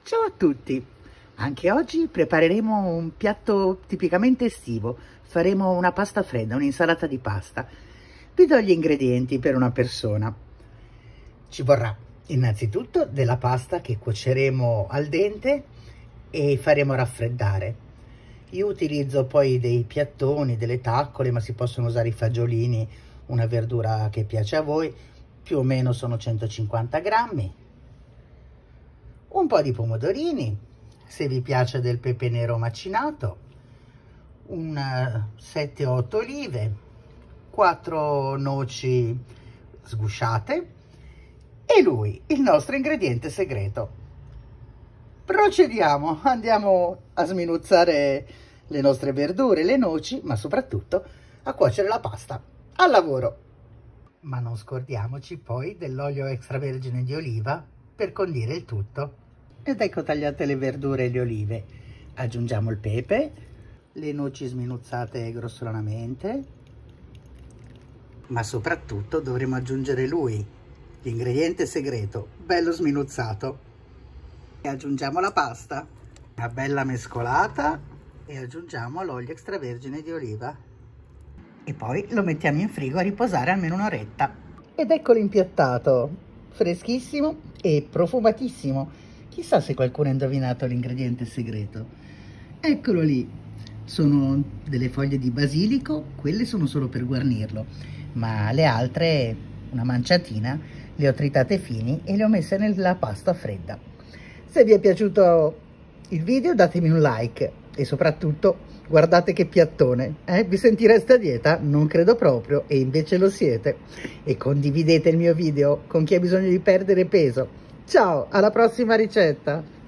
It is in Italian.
Ciao a tutti! Anche oggi prepareremo un piatto tipicamente estivo. Faremo una pasta fredda, un'insalata di pasta. Vi do gli ingredienti per una persona. Ci vorrà innanzitutto della pasta che cuoceremo al dente e faremo raffreddare. Io utilizzo poi dei piattoni, delle taccole, ma si possono usare i fagiolini, una verdura che piace a voi. Più o meno sono 150 grammi. Un po' di pomodorini, se vi piace del pepe nero macinato, 7-8 olive, 4 noci sgusciate e lui, il nostro ingrediente segreto. Procediamo, andiamo a sminuzzare le nostre verdure, le noci, ma soprattutto a cuocere la pasta. Al lavoro! Ma non scordiamoci poi dell'olio extravergine di oliva per condire il tutto. Ed ecco tagliate le verdure e le olive. Aggiungiamo il pepe, le noci sminuzzate grossolanamente, ma soprattutto dovremo aggiungere lui, l'ingrediente segreto, bello sminuzzato. E aggiungiamo la pasta, una bella mescolata e aggiungiamo l'olio extravergine di oliva. E poi lo mettiamo in frigo a riposare almeno un'oretta. Ed eccolo impiattato, freschissimo e profumatissimo. Chissà se qualcuno ha indovinato l'ingrediente segreto. Eccolo lì, sono delle foglie di basilico, quelle sono solo per guarnirlo, ma le altre, una manciatina, le ho tritate fini e le ho messe nella pasta fredda. Se vi è piaciuto il video datemi un like e soprattutto guardate che piattone, vi sentireste a dieta? Non credo proprio, e invece lo siete. E condividete il mio video con chi ha bisogno di perdere peso. Ciao, alla prossima ricetta!